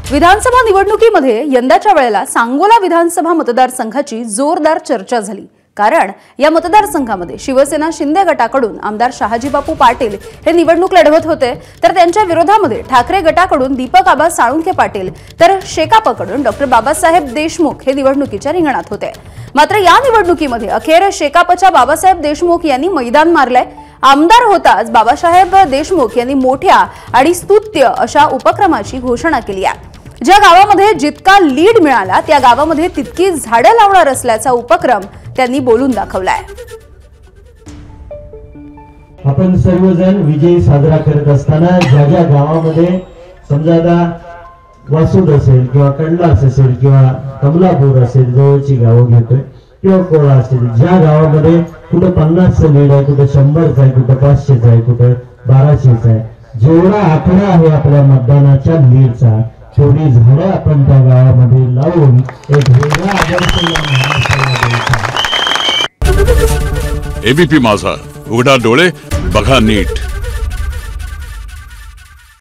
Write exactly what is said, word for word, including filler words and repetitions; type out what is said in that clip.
विधानसभा निवडणुकीमध्ये यंदाच्या वेळेला सांगोला विधानसभा मतदारसंघाची जोरदार चर्चा झाली। कारण या मतदारसंघामध्ये शिवसेना शिंदे गटाकडून आमदार शहाजीबापू पाटील हे निवडणूक लढवत होते, तर त्यांच्या विरोधामध्ये ठाकरे गटाकडून दीपक आबा साळुंखे पाटील तर शेकापकडून डॉक्टर बाबासाहेब देशमुख हे निवडणुकीच्या रिंगणात होते। मात्र या निवडणुकीमध्ये अखेर शेकापच्या बाबासाहेब देशमुख यांनी मैदान मारले। आमदार होताच बाबासाहेब देशमुख यांनी मोठ्या आणि स्तुत्य अशा उपक्रमाची घोषणा केली आहे। ज्या गावामध्ये जितका लीड मिळाला त्या गावामध्ये तितकी झाडं लावणार असल्याचा उपक्रम त्यांनी बोलून दाखवलाय। आपण सर्वजण विजय साजरा करत असताना ज्या ज्या गावामध्ये समजा आता वासूद असेल किंवा कंडलास असेल किंवा कमलापूर असेल जवळची गावं घेतोय किंवा कोळा असेल, ज्या गावामध्ये कुठं पन्नासचं लीड आहे, कुठं शंभरचं आहे, कुठं पाचशेचं आहे, कुठं बाराशेचं आहे, जेवढा आकडा आहे आपल्या मतदानाच्या लीडचा तेवढी झाडं आपण त्या गावामध्ये लावून एक वेगळा आदर्श एबीपी माझा, उघडा डोळे बघा नीट।